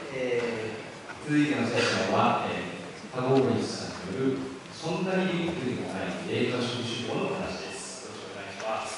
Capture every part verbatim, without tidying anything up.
えー、続いてのセッションは、えー、タゴーリスさんによるそんなにびっくりもないデータ収集法の話です。よろしくお願いします。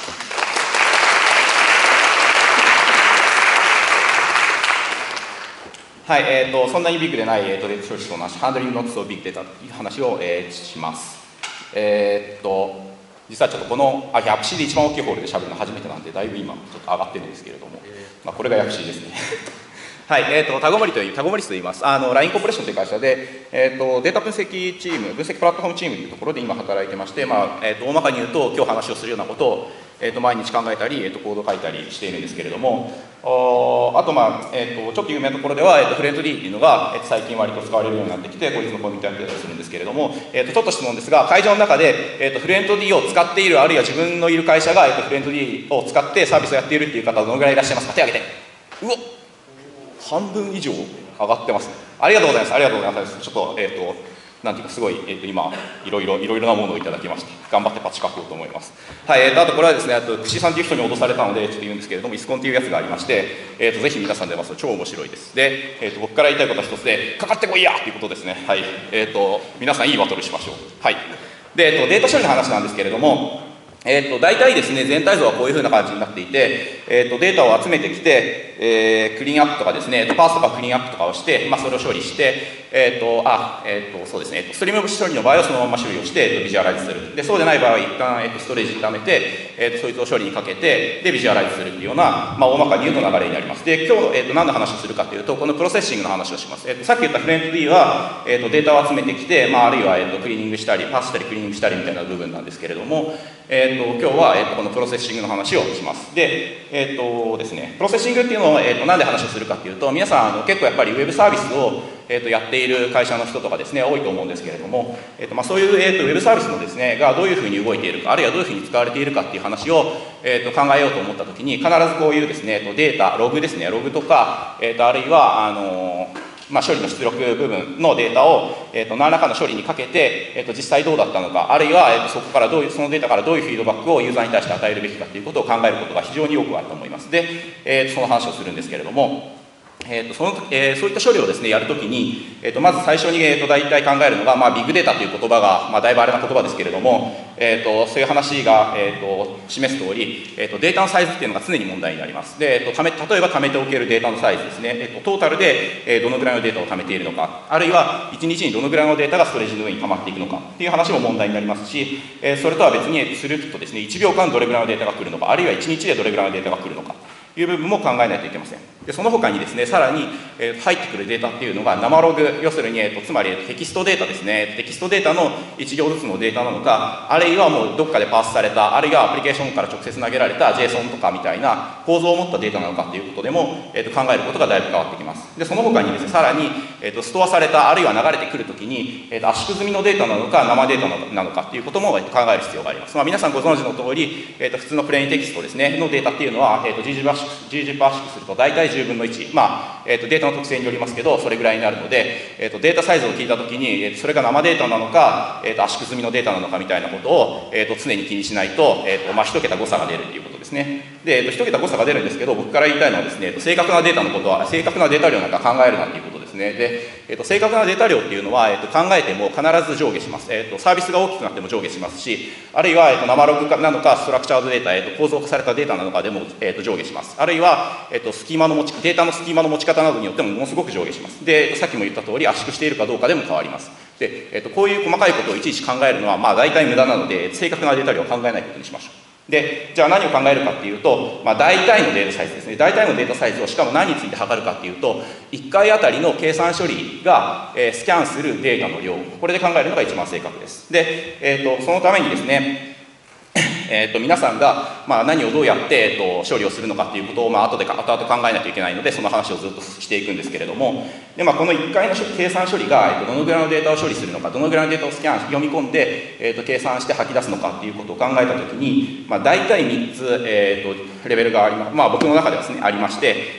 はい、えーと、そんなにビッグでない、えーと、データ収集法の話、ハンドリングノットとビッグデータという話を、えー、します。えーと、実はちょっとこの、あ、ヤプシーで一番大きいホールで喋るの初めてなんで、だいぶ今、ちょっと上がってるんですけれども、まあ、これがヤプシーですね。はい、えーと、タゴモリという、タゴモリスと言います。あの、ライン コーポレーションという会社で、えーと、データ分析チーム、分析プラットフォームチームというところで今働いてまして、まあ、えーと、大まかに言うと、今日話をするようなことを、えーと、毎日考えたり、えーと、コードを書いたりしているんですけれども、あと、まあ、えーと、ちょっと有名なところでは、えーと、フレンドリーっていうのが、えーと、最近割と使われるようになってきて、こいつのコミュニティやったりするんですけれども、えーと、ちょっと質問ですが、会場の中で、えーと、フレンド D を使っている、あるいは自分のいる会社が、えーと、フレンド D を使ってサービスをやっているっていう方はどのぐらいいらっしゃいますか？手を挙げて。うおっ、半分以上上がってますね。ありがとうございます。ありがとうございます。ちょっと、えっと、なんていうか、すごい、えっと、今、いろいろ、いろいろなものをいただきまして、頑張ってパッチ書こうと思います。はい、えっと、あと、これはですね、あと、串井さんという人に脅されたので、ちょっと言うんですけれども、イスコンというやつがありまして、えっと、ぜひ皆さん出ますと超面白いです。で、えっと、僕から言いたいことは一つで、かかってこいやということですね。はい。えっと、皆さんいいバトルしましょう。はい。で、えっと、データ処理の話なんですけれども、えー、と大体ですね、全体像はこういうふうな感じになっていて、えー、とデータを集めてきて、えー、クリーンアップとかですね、パースとかクリーンアップとかをして、まあ、それを処理して、えーとあえー、とそうですね、ストリーム処理の場合はそのまま処理をして、えー、とビジュアライズする。でそうでない場合は一旦、えー、とストレージに貯めて、えー、とそいつを処理にかけて、でビジュアライズするっていうような、まあ、大まかに言うと流れになります。で、今日、えー、と何の話をするかというと、このプロセッシングの話をします。えー、とさっき言ったフレンド D は、えー、とデータを集めてきて、まあ、あるいは、えー、とクリーニングしたり、パスしたりクリーニングしたりみたいな部分なんですけれども、えー、と今日は、えー、とこのプロセッシングの話をします。で、えっ、ー、とですね、プロセッシングっていうのを、えー、となんで話をするかっていうと、皆さんあの結構やっぱりウェブサービスを、えー、とやっている会社の人とかですね、多いと思うんですけれども、えーとまあ、そういう、えー、とウェブサービスのですね、がどういうふうに動いているか、あるいはどういうふうに使われているかっていう話を、えー、と考えようと思ったときに、必ずこういうですね、データ、ログですね、ログとか、えー、とあるいは、あのーまあ、処理の出力部分のデータを、えー、と何らかの処理にかけて、えー、と実際どうだったのか、あるいは、えー、とそこからどういうそのデータからどういうフィードバックをユーザーに対して与えるべきかということを考えることが非常によくあると思います。で、えー、とその話をするんですけれども、えーと そ, のえー、そういった処理をですね、やるときに、えー、とまず最初に、えー、と大体考えるのが、まあ、ビッグデータという言葉が、まあ、だいぶあれな言葉ですけれども、えー、とそういう話が、えー、と示す通り、えー、とデータのサイズっていうのが常に問題になります。で、えー、とため例えば貯めておけるデータのサイズですね、えー、とトータルで、えー、どのぐらいのデータを貯めているのか、あるいはいちにちにどのぐらいのデータがストレージの上に溜まっていくのかっていう話も問題になりますし、えー、それとは別に、えー、とスルーピットですね、いちびょうかんどれぐらいのデータが来るのか、あるいはいちにちでどれぐらいのデータが来るのかという部分も考えないといけません。でその他にですね、さらに、えー、入ってくるデータっていうのが生ログ、要するに、えー、とつまりテキストデータですね、テキストデータのいち行ずつのデータなのか、あるいはもうどっかでパースされた、あるいはアプリケーションから直接投げられた JSON とかみたいな構造を持ったデータなのかっていうことでも、えー、と考えることがだいぶ変わってきます。でその他にですね、さらに、えー、とストアされた、あるいは流れてくるときに、えー、と圧縮済みのデータなのか生データなのかっていうことも、えー、と考える必要があります。まあ、皆さんご存知の通り、えー、と普通のプレインテキストですねのデータっていうのは、えー、と ジージー パー圧縮すると大体じゅうぶんのいち、まあえー、とデータの特性によりますけど、それぐらいになるので、えー、とデータサイズを聞いたときに、えー、とそれが生データなのか、えー、と圧縮済みのデータなのかみたいなことを、えー、と常に気にしないと、えーとまあ、いち桁誤差が出るということですね。で、えー、といち桁誤差が出るんですけど、僕から言いたいのはですね、正確なデータのことは、正確なデータ量なんか考えるなということですね。で、えー、と正確なデータ量っていうのは、えー、と考えても必ず上下します。えー、とサービスが大きくなっても上下しますし、あるいは、えー、と生ログなのか、ストラクチャードデータ、えー、と構造化されたデータなのかでも、えー、と上下します。あるいは、えー、とスキーマの持ち、データのスキーマの持ち方などによってもものすごく上下します。で、さっきも言った通り圧縮しているかどうかでも変わります。で、えー、とこういう細かいことをいちいち考えるのは、まあ大体無駄なので、正確なデータ量を考えないことにしましょう。で、じゃあ何を考えるかっていうと、まあ、大体のデータサイズですね。大体のデータサイズをしかも何について測るかっていうと、いっかいあたりの計算処理が、えー、スキャンするデータの量、これで考えるのが一番正確です。で、えー、とそのためにですね、えー、と皆さんが、まあ、何をどうやって、えー、と処理をするのかっていうことを、まあ後で後々考えないといけないので、その話をずっとしていくんですけれども、で、まあ、このいっかいの計算処理が、えー、とどのぐらいのデータを処理するのか、どのぐらいのデータをスキャン読み込んで、えー、と計算して吐き出すのかっていうことを考えたときに、まあ、大体みっつ、えー、とレベルがあります、まあ、僕の中ではですねありまして、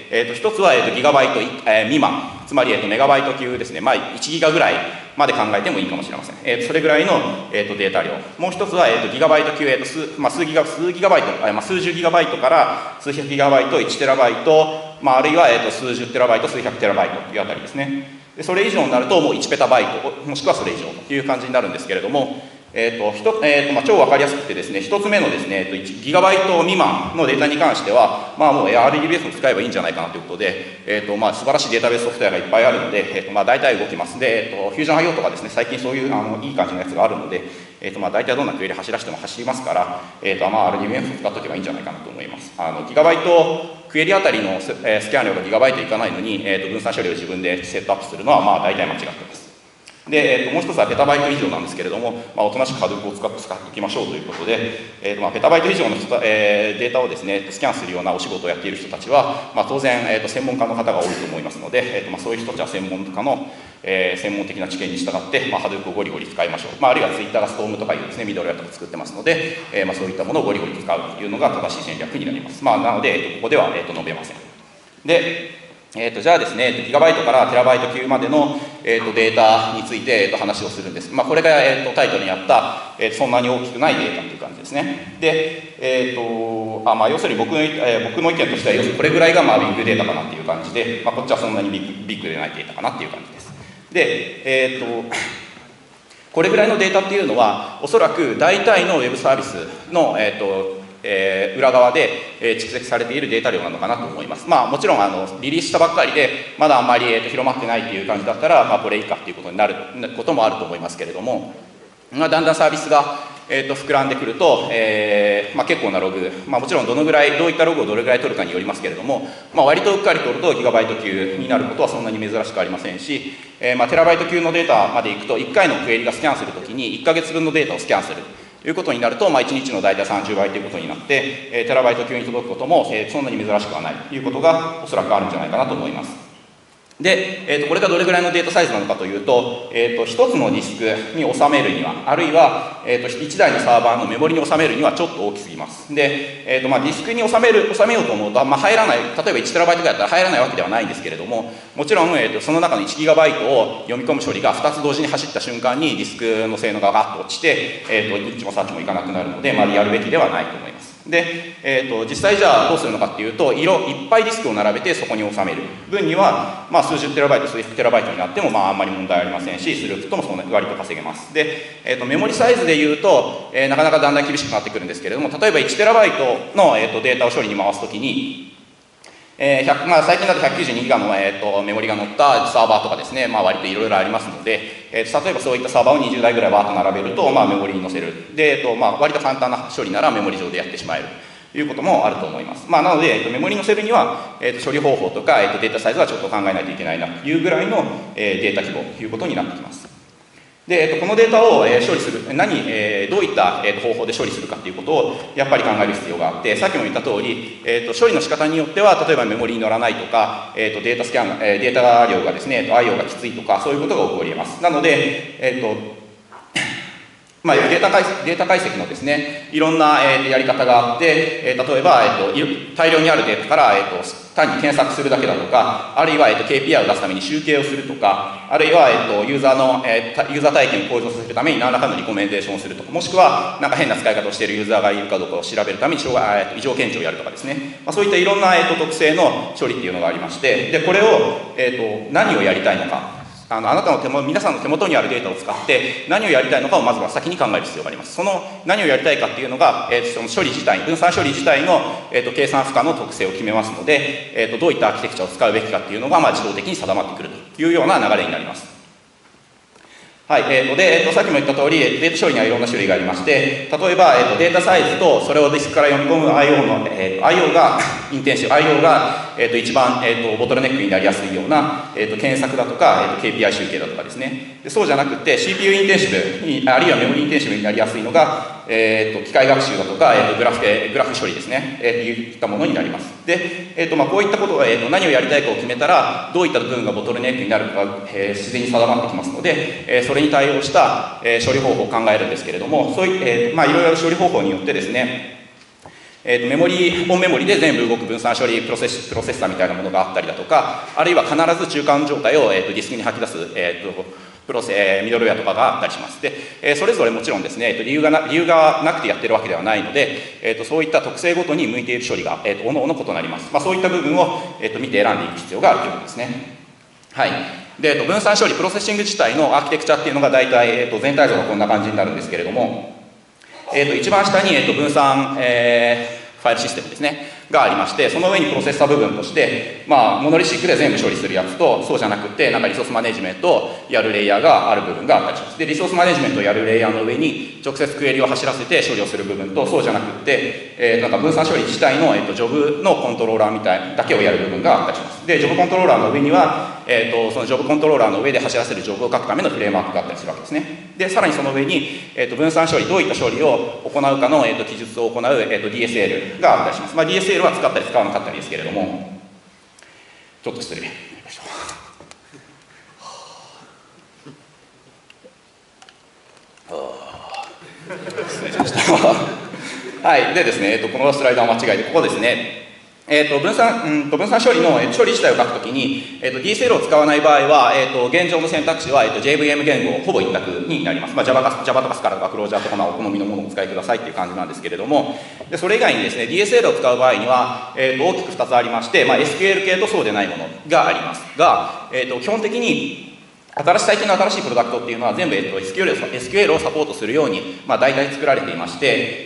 えー、とひとつは、えー、とギガバイト、えー、未満、つまり、えー、とメガバイト級ですね、まあ、いちギガぐらいまで考えてもいいかもしれません。えー、それぐらいの、えー、とデータ量。もう一つは、えー、とギガバイト級、えーと 数, まあ、数ギガ、数ギガバイト、まあ、数十ギガバイトから数百ギガバイト、いちテラバイト、 まあ、あるいは、えー、と数十テラバイト、数百テラバイトというあたりですね。でそれ以上になると、もういちペタバイト、もしくはそれ以上という感じになるんですけれども、えーとひとえーとまあ、超分かりやすくてですね、ひとつめのですね、いちギガバイト未満のデータに関しては、まあ、もう アールディービーエス を使えばいいんじゃないかなということで、えーとまあ、素晴らしいデータベースソフトウェアがいっぱいあるので、えーとまあ、大体動きます。で、えーと、フュージョン アイオー とかですね、最近そういうあのいい感じのやつがあるので、えーとまあ、大体どんなクエリ走らせても走りますから、えーとまあ、アールディービーエス を使っておけばいいんじゃないかなと思います。あのギガバイトクエリあたりのス、えー、スキャン量がギガバイトいかないのに、えーと分散処理を自分でセットアップするのは、まあ、大体間違ってます。で、えー、ともう一つはペタバイト以上なんですけれども、まあ、おとなしく Hadoop を使って使っていきましょうということで、えーとまあ、ペタバイト以上の人、えー、データをですね、スキャンするようなお仕事をやっている人たちは、まあ、当然、えー、と専門家の方が多いと思いますので、えーとまあ、そういう人たちは専門家の、えー、専門的な知見に従って、まあ、Hadoop をゴリゴリ使いましょう。まあ、あるいは Twitter が Storm とかいうですね、ミドルウェアとか作ってますので、えーまあ、そういったものをゴリゴリ使うというのが正しい戦略になります。まあ、なので、えーとここでは、えー、と述べません。で、えー、とじゃあですね、ギガバイトからテラバイト級までの、えー、とデータについて、えー、と話をするんです。まあ、これが、えー、とタイトルにあった、えー、そんなに大きくないデータという感じですね。で、えーとあまあ、要するに僕の、えー、僕の意見としては、要するにこれぐらいがまあビッグデータかなっていう感じで、まあ、こっちはそんなにビッグ、ビッグでないデータかなっていう感じです。で、えー、とこれぐらいのデータっていうのは、おそらく大体のウェブサービスの、えーとえー、裏側で、えー、蓄積されているデータ量なのかなと思います。まあ、もちろんあのリリースしたばっかりでまだあんまり、えー、と広まってないっていう感じだったら、まあ、これ以下っていうことになることもあると思いますけれども、まあ、だんだんサービスが、えー、と膨らんでくると、えーまあ、結構なログ、まあ、もちろんどのぐらいどういったログをどれぐらい取るかによりますけれども、まあ、割とうっかり取るとギガバイト級になることはそんなに珍しくありませんし、えーまあ、テラバイト級のデータまでいくといっかいのクエリがスキャンするときにいっかげつぶんのデータをスキャンするということになると、まあ、いちにちの大体さんじゅうばいということになって、えー、テラバイト級に届くことも、えー、そんなに珍しくはないということがおそらくあるんじゃないかなと思います。で、えー、とこれがどれぐらいのデータサイズなのかというと、えー、とひとつのディスクに収めるには、あるいは、えー、といちだいのサーバーのメモリに収めるにはちょっと大きすぎます。で、えーとまあ、ディスクに収める収めようと思うと、まあ、入らない、例えばいちテラバイトぐらいだったら入らないわけではないんですけれども、もちろん、えー、とその中のいちギガバイトを読み込む処理がふたつ同時に走った瞬間にディスクの性能がガッと落ちて、えー、とニッチもサッチもいかなくなるので、まあ、やるべきではないと思います。で、えー、と実際じゃあどうするのかっていうと、色いっぱいディスクを並べてそこに収める分には、まあ、数十テラバイト数百テラバイトになっても、まあ、あんまり問題ありませんし、スループともそんな割と稼げます。で、えー、とメモリサイズでいうと、えー、なかなかだんだん厳しくなってくるんですけれども、例えばいちテラバイトの、えー、とデータを処理に回すときに、えーまあ、最近だとひゃくきゅうじゅうにギガの、えー、とメモリが載ったサーバーとかですね、まあ、割といろいろありますので、えー、と例えばそういったサーバーをにじゅうだいぐらいバーッと並べると、まあ、メモリに載せる。で、えーとまあ、割と簡単な処理ならメモリ上でやってしまえるということもあると思います。まあ、なので、えー、とメモリに載せるには、えー、と処理方法とか、えー、とデータサイズはちょっと考えないといけないなというぐらいの、えー、データ規模ということになってきます。で、えー、とこのデータを、えー、処理する、何、えー、どういった、えー、と方法で処理するかということをやっぱり考える必要があって、さっきも言った通り、えー、と処理の仕方によっては、例えばメモリに乗らないとか、えー、とデータスキャン、えー、データ量がですね、アイオー がきついとか、そういうことが起こり得ます。なので、えーとまあ、データ解析、データ解析のですね、いろんな、えー、やり方があって、えー、例えば、えー、と大量にあるデータから、えー、と単に検索するだけだとか、あるいは、えー、と ケーピーアイ を出すために集計をするとか、あるいは、えー、とユーザーの、えー、ユーザー体験を向上させるために何らかのリコメンデーションをするとか、もしくはなんか変な使い方をしているユーザーがいるかどうかを調べるために障害、えー、と異常検知をやるとかですね、まあ、そういったいろんな、えー、と特性の処理っていうのがありまして、でこれを、えー、と何をやりたいのか。あのあなたの手も皆さんの手元にあるデータを使って何をやりたいのかをまずは先に考える必要があります。その何をやりたいかっていうのが、えー、その処理自体、分散処理自体の、えー、と計算負荷の特性を決めますので、えー、とどういったアーキテクチャを使うべきかっていうのが、まあ、自動的に定まってくるというような流れになります。はい、えーとでえー、とさっきも言った通り、データ処理にはいろんな種類がありまして、例えば、えー、とデータサイズとそれをディスクから読み込む アイオー の、えー、アイオー がインテンシブ、アイオー が、えー、と一番、えー、とボトルネックになりやすいような、えー、と検索だとか、えー、と ケーピーアイ 集計だとかですね。でそうじゃなくて シーピーユー インテンシブに、あるいはメモリインテンシブになりやすいのが、えー、と機械学習だとか、えー、とグラフでグラフ処理ですね、えー、といったものになります。で、えーとまあ、こういったことを、えー、と何をやりたいかを決めたら、どういった部分がボトルネックになるかが、えー、自然に定まってきますので、えー、それに対応した、えー、処理方法を考えるんですけれども、そうい、えーまあ、いろいろ処理方法によってですね、えー、とメモリ、本メモリで全部動く分散処理プロセス、プロセッサーみたいなものがあったりだとか、あるいは必ず中間状態を、えー、とディスクに吐き出す、えーとプロセ、えー、ミドルウェアとかがあったりします。で、えー、それぞれもちろんですね、えーと、理由がな、理由がなくてやってるわけではないので、えーと、そういった特性ごとに向いている処理が、えーと、おのおの異なります。まあ、そういった部分を、えーと、見て選んでいく必要があるということですね。はい。で、えーと、分散処理、プロセッシング自体のアーキテクチャっていうのが大体、えーと、全体像がこんな感じになるんですけれども、えーと、一番下に、えーと、分散、えー、ファイルシステムですね。がありまして、その上にプロセッサー部分として、まあ、モノリシックで全部処理するやつと、そうじゃなくて、なんかリソースマネジメントをやるレイヤーがある部分があったりします。で、リソースマネジメントをやるレイヤーの上に、直接クエリを走らせて処理をする部分と、そうじゃなくて、えー、なんか分散処理自体の、えーと、ジョブのコントローラーみたいだけをやる部分があったりします。で、ジョブコントローラーの上には、えーと、そのジョブコントローラーの上で走らせるジョブを書くためのフレームワークがあったりするわけですね。で、さらにその上に、えーと、分散処理、どういった処理を行うかの、えーと、記述を行う、えーと、ディーエスエル があったりします。まあ、ディーエスエル は使ったり使わなかったりですけれども、ちょっと失礼。失礼しました。はい。でですね、えーと、このスライダー間違いで、ここですね。えー、と分散うんと分散処理の処理自体を書くときに、えー、と ディーエスエル を使わない場合は、えー、と現状の選択肢は、えー、と ジェイブイエム 言語ほぼ一択になります。まあ、Java か Java とか Scala とか Clojure とか、まあ、お好みのものをお使いくださいっていう感じなんですけれども、でそれ以外にですね、ディーエスエル を使う場合には、えー、と大きくふたつありまして、まあ、エスキューエル 系とそうでないものがありますが、えー、と基本的に新しい最近の新しいプロダクトっていうのは全部、えっと、エスキューエル を、エスキューエル をサポートするように、まあ、大体作られていまして、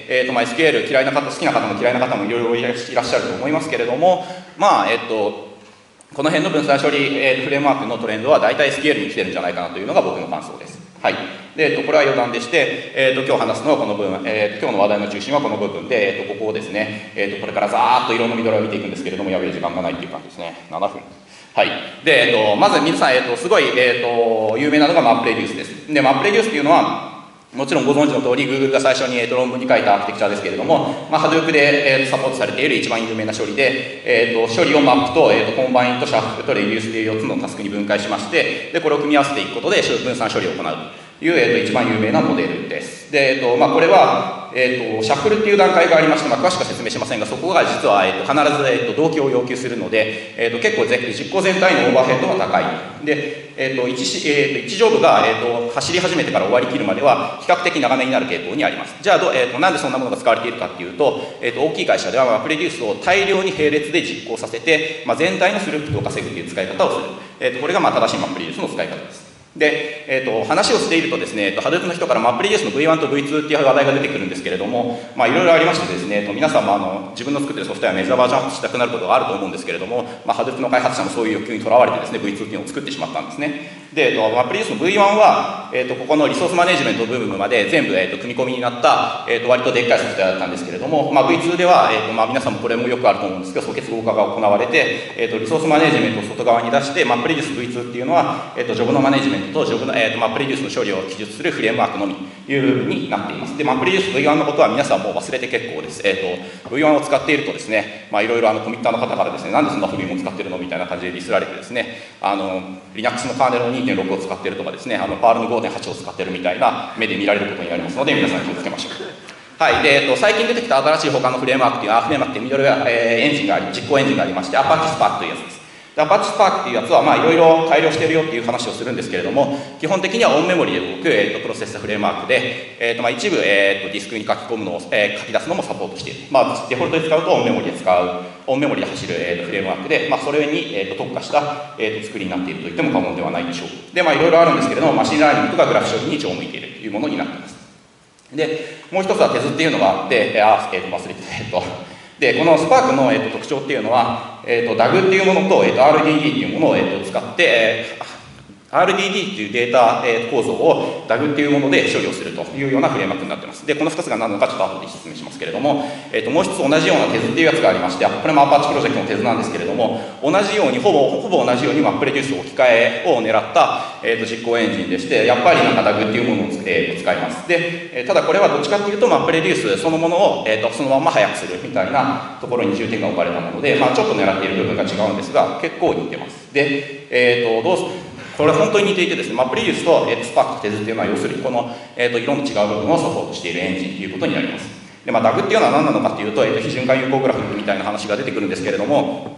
えっとまあ、エスキューエル 嫌いな方、好きな方も嫌いな方もいろいろいらっしゃると思いますけれども、まあえっと、この辺の分散処理、えー、フレームワークのトレンドは大体 エスキューエル に来てるんじゃないかなというのが僕の感想です。はい。で、えっと、これは余談でして、えっと、今日話すのはこの部分、えっと、今日の話題の中心はこの部分で、えっと、ここをですね、えっと、これからざーっといろんなミドルを見ていくんですけれども、やべえ時間がないっていう感じですね。ななふん。はい。で、えっと、まず皆さん、えっと、すごい、えっと、有名なのがマップレデュースです。で、マップレデュースっていうのは、もちろんご存知の通り、Google が最初に、えっと、論文に書いたアーキテクチャですけれども、まあ、Hadoop で、えっと、サポートされている一番有名な処理で、えっと、処理をマップと、えっと、コンバインとシャッフルとレデュースというよっつのタスクに分解しまして、で、これを組み合わせていくことで分散処理を行うという、えっと、一番有名なモデルです。で、えっと、まあ、これは、えー、とシャッフルっていう段階がありまして、まあ、詳しくは説明しませんが、そこが実は、えー、と必ず、えー、と同期を要求するので、えー、と結構実行全体のオーバーヘッドが高い。で、えー、と 1, えー、といちジョブが、えー、と走り始めてから終わりきるまでは比較的長めになる傾向にあります。じゃあど、えー、となんでそんなものが使われているかっていうと、えー、と大きい会社では、まあ、プレデュースを大量に並列で実行させて、まあ、全体のスループットを稼ぐという使い方をする。えー、とこれがまあ正しいマップレデュースの使い方です。で、えー、と話をしているとですね、Hadoop の人からマップレデュースの ブイワン と ブイツー っていう話題が出てくるんですけれども、まあいろいろありましてですね、皆さんもあの自分の作っているソフトウェアメジャーバージョンアップしたくなることがあると思うんですけれども、まあ、Hadoop の開発者もそういう欲求にとらわれてですね、ブイツー っていうのを作ってしまったんですね。で、えー、とマップレデュースの ブイワン は、えー、とここのリソースマネジメント部分まで全部、えー、と組み込みになった、えー、と割とでっかいソフトウェアだったんですけれども、まあ、ブイツー では、えーとまあ、皆さんもこれもよくあると思うんですけど、素結合化が行われて、えー、とリソースマネジメントを外側に出して、マップレデュース ブイツー っていうのは、えー、とジョブのマネジメントとジョブの、えー、とマップレデュースの処理を記述するフレームワークのみという部分になっています。で、マップレデュース ブイワン のことは皆さんもう忘れて結構です。えー、と ブイワン を使っているとですね、まあ、いろいろあのコミッターの方からですね、なんでそんな古いもの使ってるのみたいな感じでディスられてですね、あの Linux のカーネルの にてんろく を使っているとかですね、あの パール の ごてんはち を使っているみたいな目で見られることになりますので、皆さん気をつけましょう。はい。で、えっと、最近出てきた新しい他のフレームワークという、あ、フレームワークってミドルウェア、えー、エンジンがあり、実行エンジンがありまして、Apache Spark というやつです。で、Apache Spark っていうやつは、まあ、いろいろ改良しているよっていう話をするんですけれども、基本的にはオンメモリで動く、えー、とプロセッサーフレームワークで、えーとまあ、一部、えー、とディスクに書き込むのを、えー、書き出すのもサポートしている。まあ、デフォルトで使うとオンメモリで使う、オンメモリで走る、えー、とフレームワークで、まあ、それに、えー、と特化した、えー、と作りになっていると言っても過言ではないでしょう。で、まあ、いろいろあるんですけれども、マシンラーニングとかグラフ処理に超向いているというものになっています。で、もう一つはテズっていうのがあって、えー、あ、えー、と忘れてた、えっと、で、このスパークの、えー、と特徴っていうのは、えー、と ダグ っていうものと、えー、と アールディーディー っていうものを、えー、と使って、えー アールディーディー っていうデータ、えー、構造を ダグ っていうもので処理をするというようなフレームワークになっています。で、このふたつが何なのかちょっと後で説明しますけれども、えー、ともう一つ同じようなテズっていうやつがありまして、これも Apache プロジェクトのテズなんですけれども、同じようにほぼほぼ同じようにマップレデュース置き換えを狙った、えー、と実行エンジンでして、やっぱりなんか ダグ っていうものを、えー、使います。で、えー、ただこれはどっちかっていうとマップレデュースそのものを、えー、とそのまま速くするみたいなところに重点が置かれたもので、まあ、ちょっと狙っている部分が違うんですが、結構似てます。で、えー、とどうすこれ本当に似ていてですね、マップレデュースと、えー、スパークとテズっていうのは要するにこの、えー、と色の違う部分をサポートしているエンジンということになります。で、まあ、ダグ っていうのは何なのかっていうと、えー、と非循環有効グラフみたいな話が出てくるんですけれども、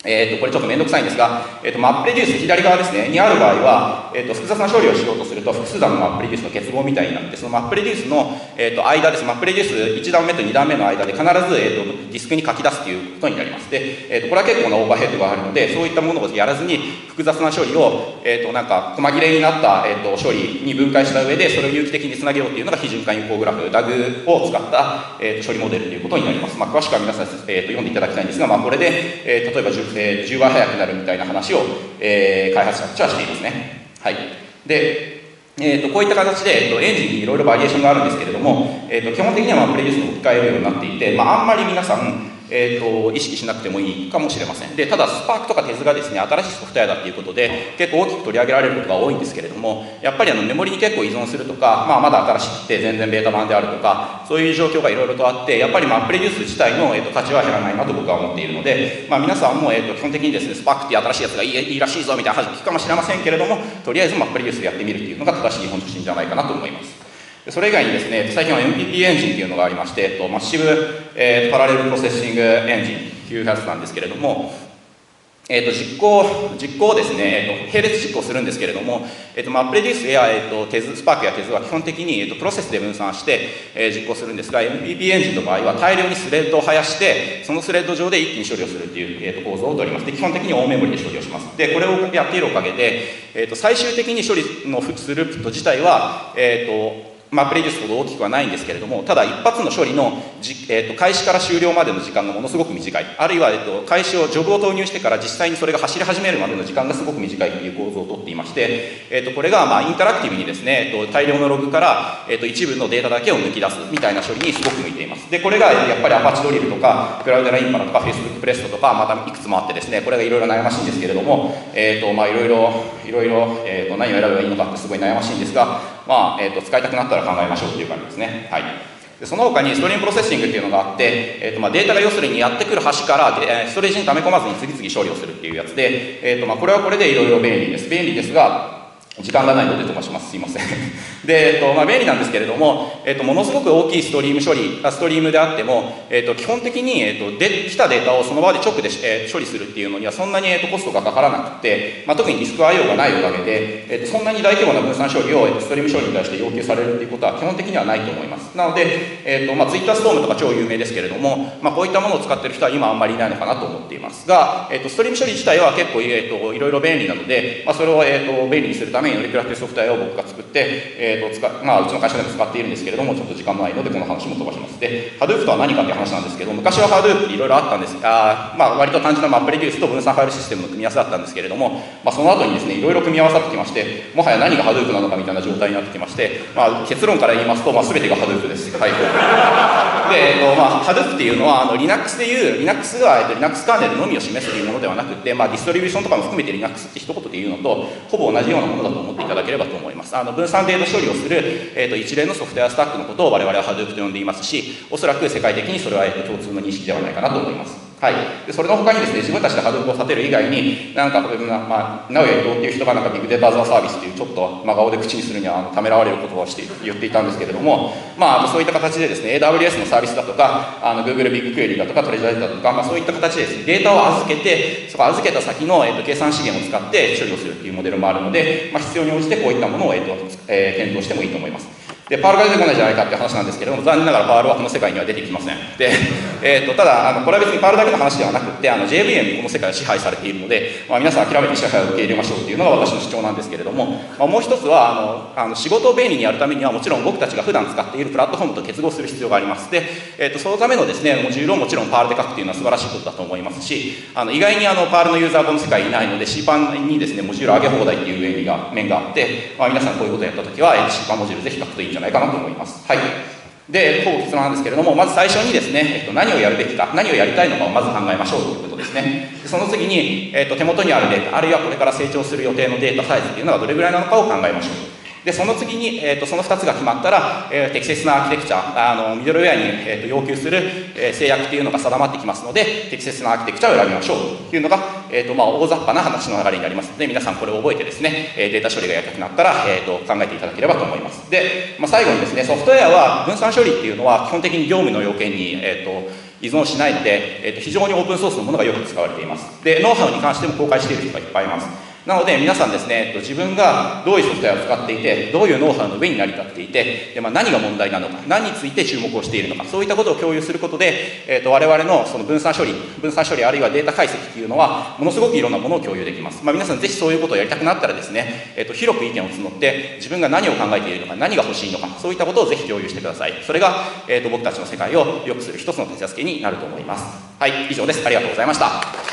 えー、とこれちょっとめんどくさいんですが、えー、とマップレデュース左側ですねにある場合は、えー、と複雑な処理をしようとすると複数段のマップレデュースの結合みたいになって、そのマップレデュースの、えー、と間です。マップレデュースいち段目とに段目の間で必ず、えー、とディスクに書き出すということになります。で、えー、とこれは結構なオーバーヘッドがあるので、そういったものをやらずに複雑な処理を、えー、となんか細切れになった、えー、と処理に分解した上でそれを有機的につなげようというのが非循環有効グラフダグを使った、えー、と処理モデルということになります。まあ、詳しくは皆さん、えー、と読んでいただきたいんですが、まあ、これで、えー、例えば 10,、えー、じゅうばい速くなるみたいな話を、えー、開発者たちはしていますね。はい。で、えー、とこういった形で、えー、とエンジンにいろいろバリエーションがあるんですけれども、えー、と基本的にはマップレデュースに置き換えるようになっていて、まあ、あんまり皆さん、えー、と意識しなくてもいいかもしれません。で、ただスパークとかテズがですね、新しいソフトウェアだっていうことで結構大きく取り上げられることが多いんですけれども、やっぱりあのメモリに結構依存するとか、まあ、まだ新しくて全然ベータ版であるとか、そういう状況がいろいろとあって、やっぱりマップレデュース自体の、えー、と価値は減らないなと僕は思っているので、まあ、皆さんも、えー、と基本的にですね、スパークっていう新しいやつがいい、いいらしいぞみたいな話聞くかもしれませんけれども、とりあえずマップレデュースでやってみるっていうのが正しい本心じゃないかなと思います。それ以外にですね、最近は エムピーピー エンジンというのがありまして、えっと、マッシブ、えー、パラレルプロセッシングエンジンというやつなんですけれども、えっと、実行、実行をですね、えっと、並列実行するんですけれども、えっと、マップレデュースや、えっと、テズ、スパークやテズは基本的に、えっと、プロセスで分散して、えー、実行するんですが、エムピーピー エンジンの場合は大量にスレッドを生やして、そのスレッド上で一気に処理をするっていう、えっと、構造をとります。で、基本的に大メモリで処理をします。で、これをやっているおかげで、えっと、最終的に処理のスループット自体は、えっと、マップレデュースほど大きくはないんですけれども、ただ一発の処理のじ、えー、と開始から終了までの時間がものすごく短い、あるいは、えー、と開始をジョブを投入してから実際にそれが走り始めるまでの時間がすごく短いという構造をとっていまして、えー、とこれがまあインタラクティブにですね、えー、と大量のログから、えー、と一部のデータだけを抜き出すみたいな処理にすごく向いています。で、これがやっぱりアパッチドリルとかクラウドラインパラとか Facebook プレストとかまたいくつもあってですね、これがいろいろ悩ましいんですけれども、えー、とまあいろいろいろいろ、えー、と何を選べばいいのかってすごい悩ましいんですが、まあえー、と使いたくなったら考えましょうという感じですね。はい。でその他にストリームプロセッシングっていうのがあって、えーとまあ、データが要するにやってくる端からストレージに溜め込まずに次々処理をするっていうやつで、えーとまあ、これはこれでいろいろ便利です。便利ですが、時間がないので飛ばします。すいません。で、えっとまあ、便利なんですけれども、えっと、ものすごく大きいストリーム処理、ストリームであっても、えっと、基本的に、えっと、で来たデータをその場で直で、えー、処理するっていうのにはそんなに、えっと、コストがかからなくて、まあ、特にディスク アイオー がないおかげで、えっと、そんなに大規模な分散処理を、えっと、ストリーム処理に対して要求されるっていうことは基本的にはないと思います。なので、えっとまあ、Twitter ストームとか超有名ですけれども、まあ、こういったものを使っている人は今あんまりいないのかなと思っていますが、えっと、ストリーム処理自体は結構、えっと、いろいろ便利なので、まあ、それを、えっと、便利にするためにノリクラフというソフトウェアを僕が作って、えーと使まあ、うちの会社でも使っているんですけれども、ちょっと時間ないのでこの話も飛ばします。で、Hadoop とは何かっていう話なんですけど、昔は Hadoop っていろいろあったんですが、まあ、割と単純なマップレデュースと分散ファイルシステムの組み合わせだったんですけれども、まあ、その後にですね、いろいろ組み合わさってきまして、もはや何が Hadoop なのかみたいな状態になってきまして、まあ、結論から言いますと、まあ、全てが Hadoop です。はい。で、えーとまあ、Hadoop っていうのはあの Linux でいう Linux が、えーと、Linux カーネルのみを示すというものではなくて、まあ、ディストリビューションとかも含めて Linux って一言で言うのとほぼ同じようなものだと思っていただければと思います。あの分散データ処理をする、えー、と一連のソフトウェアスタックのことを我々は Hadoop と呼んでいますし、おそらく世界的にそれは、えー、と共通の認識ではないかなと思います。はい、でそれの他にですね、自分たちで Hadoop を立てる以外に、なんか、まあ、直江伊藤っていう人がなんかビッグデータアザーサービスっていうちょっと真顔で口にするにはあのためらわれることをして言っていたんですけれども、まあ、そういった形でですね、エーダブリューエス のサービスだとか、あの Google ビッグクエリだとか、トレジャーだとか、まあ、そういった形でですね、データを預けて、そこ預けた先の、えー、と計算資源を使って処理をするっていうモデルもあるので、まあ、必要に応じてこういったものを、えーとえー、検討してもいいと思います。で、パールが出てこないじゃないかって話なんですけれども、残念ながらパールはこの世界には出てきません。で、えー、とただあの、これは別にパールだけの話ではなくて、あの ジェイブイエム にこの世界は支配されているので、まあ、皆さん諦めて支配を受け入れましょうというのが私の主張なんですけれども、まあ、もう一つはあのあの仕事を便利にやるためには、もちろん僕たちが普段使っているプラットフォームと結合する必要があります。で、えー、とそのためのですね、モジュールをもちろんパールで書くというのは素晴らしいことだと思いますし、あの意外にあのパールのユーザーこの世界にいないので、シーパン にですね、モジュール上げ放題っていう便利が面があって、まあ、皆さんこういうことをやったときは、シーパン モジュールぜひ書くといいんじゃないかなと思います。はい。で、ほぼ結論なんですけれども、まず最初にですね、えっと、何をやるべきか、何をやりたいのかをまず考えましょうということですね。でその次に、えっと、手元にあるデータ、あるいはこれから成長する予定のデータサイズというのがどれぐらいなのかを考えましょう。で、その次に、えー、とそのふたつが決まったら、えー、適切なアーキテクチャ、あのミドルウェアに、えー、と要求する、えー、制約というのが定まってきますので、適切なアーキテクチャを選びましょうというのが、えーとまあ、大雑把な話の流れになりますので、皆さんこれを覚えてですね、データ処理がやりたくなったら、えー、と考えていただければと思います。で、まあ、最後にですね、ソフトウェアは分散処理っていうのは基本的に業務の要件に、えーと依依存しないので、えー、と非常にオープンソースのものがよく使われています。で、ノウハウに関しても公開している人がいっぱいいます。なので皆さんですね、自分がどういうソフトウェアを使っていて、どういうノウハウの上に成り立っていて、でまあ、何が問題なのか、何について注目をしているのか、そういったことを共有することで、えー、と我々のその分散処理、分散処理あるいはデータ解析というのは、ものすごくいろんなものを共有できます。まあ、皆さんぜひそういうことをやりたくなったらですね、えー、と広く意見を募って、自分が何を考えているのか、何が欲しいのか、そういったことをぜひ共有してください。それが、えー、と僕たちの世界を良くする一つの手助けになると思います。はい、以上です。ありがとうございました。